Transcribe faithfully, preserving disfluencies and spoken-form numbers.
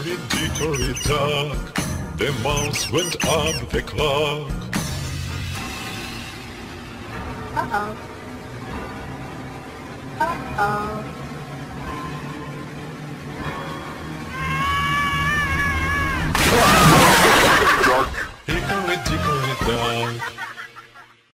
Hickory dickory dock, the mouse went up the clock. Uh-oh. Uh-oh. Hickory dickory dock,